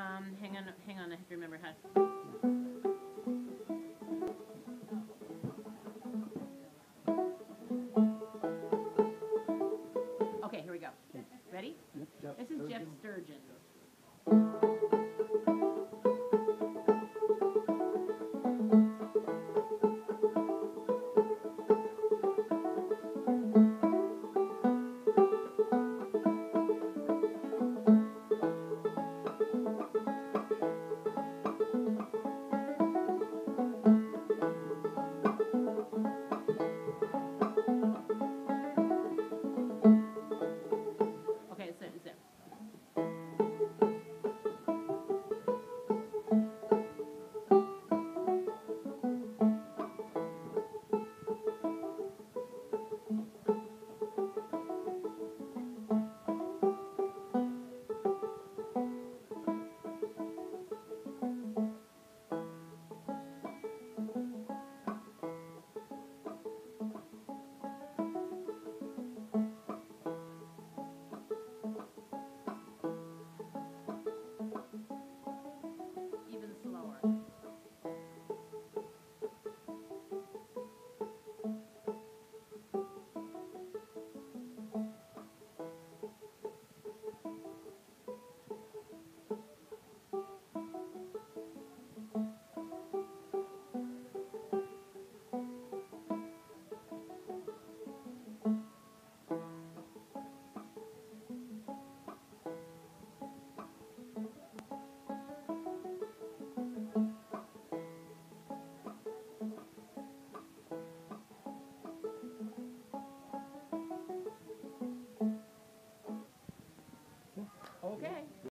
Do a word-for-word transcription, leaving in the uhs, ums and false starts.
Um, hang on, hang on, I have to remember how. Okay, here we go. Ready? Yep, Jeff This is Jeff Sturgeon. Sturgeon. Okay, it's it, it's it. Even slower. Okay.